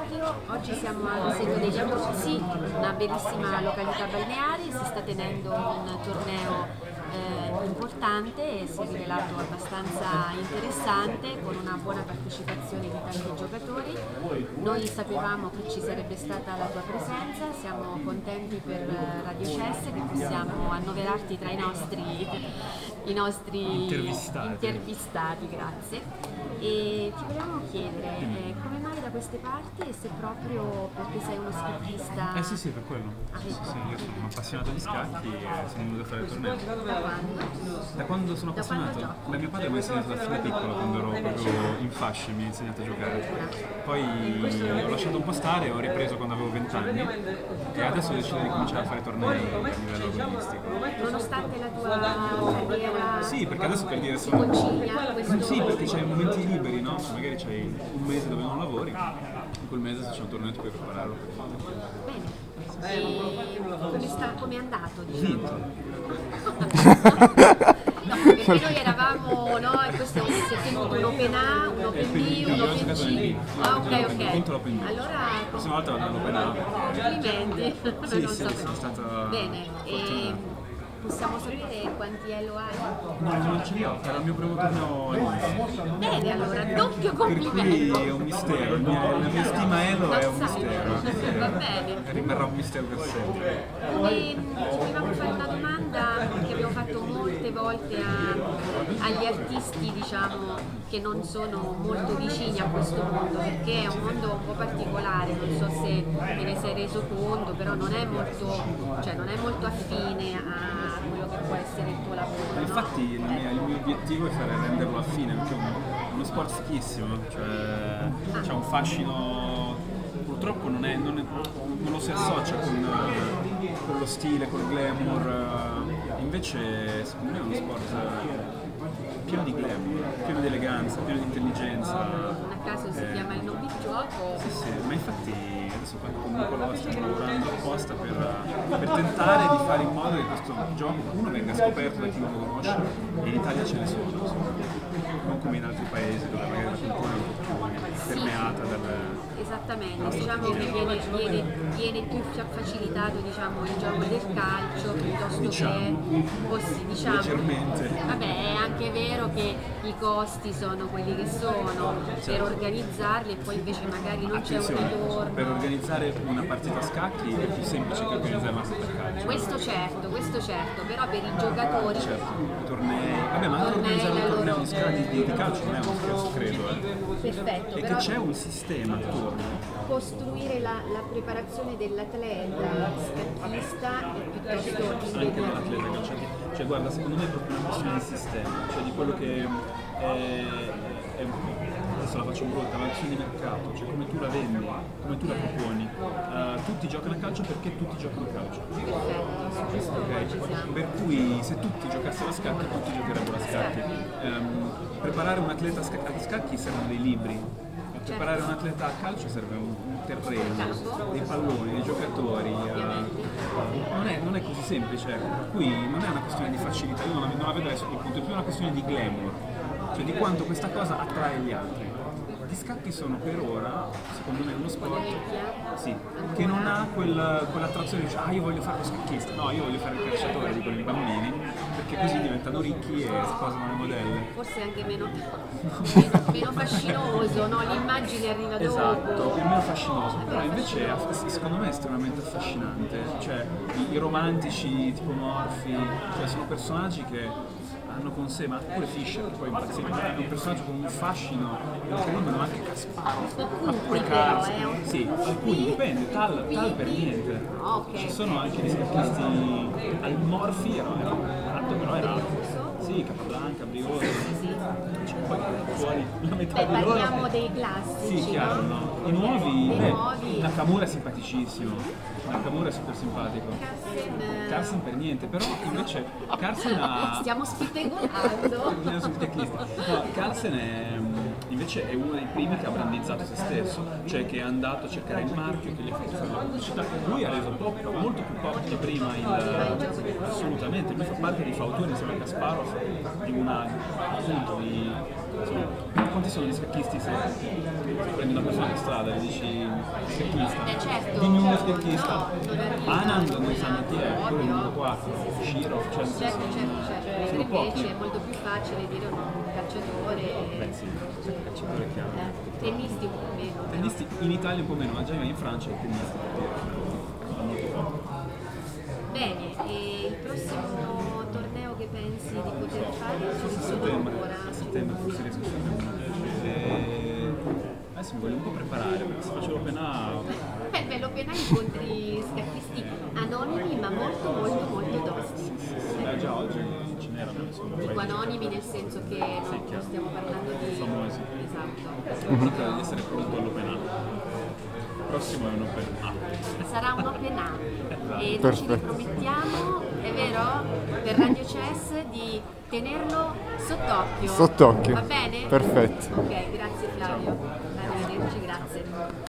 radio. Oggi siamo al Seto degli Abruzzi, una bellissima località balneare. Si sta tenendo un torneo importante e si è rivelato abbastanza interessante, con una buona partecipazione di tanti giocatori. Noi sapevamo che ci sarebbe stata la tua presenza, siamo contenti per Radio Chess che possiamo annoverarti tra i nostri intervistati, grazie. E ti volevamo chiedere come mai da queste parti e se proprio perché sei uno scaccista. Sì, per quello. Sì, io sono un appassionato di scacchi e sono venuto a fare il torneo. Da quando? Da quando sono appassionato? Da mio padre mi ha insegnato da fin da piccolo, quando ero proprio in fasce, mi ha insegnato a giocare. Poi ho lasciato un po' stare e ho ripreso quando avevo 20 anni e adesso ho deciso di cominciare a fare tornei a livello agonistico. Nonostante la tua carriera. Sì, perché adesso per dire si concilia questo. Sì, perché c'hai momenti liberi, no? Magari c'hai un mese dove non lavori, in quel mese se c'è un torneo ti puoi prepararlo. Bene. E come è andato? Vinto. No, perché noi eravamo, no? E questo si è tenuto un Open A, un Open B, un Open C. Ah, ok. Ho vinto l'Open B. Allora, la prossima volta vado all'Open A. Complimenti. Sì, sono stata. Bene. E possiamo sapere quanti elo hai? No, non ce li ho, era il mio primo torneo. Bene, allora, doppio complimento. Per cui è un mistero, la mia stima elo è un mistero. Va bene. Rimarrà un mistero per sempre. Ci volevamo fare una domanda che abbiamo fatto molte volte agli artisti, diciamo, che non sono molto vicini a questo mondo, perché è un mondo un po' particolare, non so se te ne sei reso conto, però non è molto affine a quello che può essere il tuo lavoro. Infatti il mio obiettivo è renderlo affine, perché è uno sport fichissimo, cioè c'è un fascino, purtroppo non lo si associa con lo stile, col glamour, invece secondo me è uno sport pieno di glamour, pieno di eleganza, pieno di intelligenza. Non a caso si chiama il nome gioco. Sì, ma infatti adesso con Nicolò stiamo lavorando apposta per tentare di fare in modo che questo gioco venga scoperto da chi non lo conosce, e in Italia ce ne sono, non come in altri paesi dove magari la cultura è un po' più permeata dal. Esattamente, diciamo che viene più facilitato, diciamo, il gioco del calcio piuttosto che leggermente. Vabbè, è anche vero che i costi sono quelli che sono per organizzarli, e poi invece magari non c'è un ritorno. Per organizzare una partita a scacchi è più semplice che organizzare una partita a calcio. Questo certo, però per i giocatori. Certo, i tornei. Vabbè, ma anche organizzare un torneo di calcio non è uno scherzo, credo. Perfetto. E però che c'è un sistema attorno. Costruire la preparazione dell'atleta scacchista è piuttosto Anche dell'atleta calciatore. Cioè guarda, secondo me è proprio una questione di sistema, cioè di quello che adesso la faccio brutta, ma è una questione di mercato, cioè come tu la vendi, come tu la proponi. Tutti giocano a calcio perché tutti giocano a calcio. Okay? Per cui se tutti giocassero a scacchi, tutti giocherebbero a scacchi. Preparare un atleta a scacchi servono dei libri. Preparare un atleta a calcio serve un terreno, dei palloni, dei giocatori, non è così semplice, per cui non è una questione di facilità, io non la vedo adesso quel punto, è più una questione di glamour, cioè di quanto questa cosa attrae gli altri. Gli scacchi sono per ora, secondo me, uno sport che non ha quell'attrazione di dire io voglio fare lo scacchista, no, io voglio fare il calciatore, dicono i bambini, perché così diventano ricchi e sposano le modelle. Forse anche meno fascinoso, no? L'immagine arriva dopo. Esatto, è meno fascinoso, però invece secondo me è estremamente affascinante, cioè i romantici tipo Morphy, cioè sono personaggi che hanno con sé, ma pure Fischer, che poi è un personaggio con un fascino fenomeno, anche Kasparov, pure Carlsen, sì, alcuni dipende, Tal per niente. Ci sono anche dei scacchisti, al Morphy era alto, però era sì, Capablanca, Brioni, c'è poi fuori la metà di loro. Parliamo dei classici. Sì, chiaro, no? I nuovi, Nakamura è simpaticissimo, Nakamura è super simpatico. Carlsen per niente, però invece Carlsen ha. Stiamo speculando. No, Carlsen invece è uno dei primi che ha brandizzato se stesso, cioè che è andato a cercare il marchio, che gli ha fatto fare la pubblicità. Lui ha reso molto più pop di prima assolutamente, lui fa parte dei fautori insieme a Kasparov di una appunto di quanti sono gli scacchisti prendi una persona in strada e dici schecchista, certo. dimmi uno schecchista, No, non arriva. Anand non sanno chi è, quello è il Ovvio. numero 4, Shirov, cioè Certo. sono pochi. Invece è molto più facile dire un calciatore. Beh sì, calciatore è chiaro. Tennisti un po' meno. però. Tennisti in Italia un po' meno, ma già in Francia i tennisti sono molto pochi. Bene, e il prossimo torneo che pensi di poter fare? Forse a settembre forse riesco a settembre. Adesso mi voglio un po' preparare perché se faccio l'open A. Beh, l'Open A incontri scacchisti anonimi ma molto tosti. Già oggi ce n'erano insomma. Dico anonimi nel senso che non chiaro. stiamo parlando di... Famosi. Esatto. Comunque di essere pronto all'open A. Il prossimo è un open A. Sarà un Open A e noi ci Perfetto. ripromettiamo, è vero, per Radio Chess di tenerlo sott'occhio. Sott'occhio. Va bene? Perfetto. Ok, grazie Flavio. Arrivederci, grazie.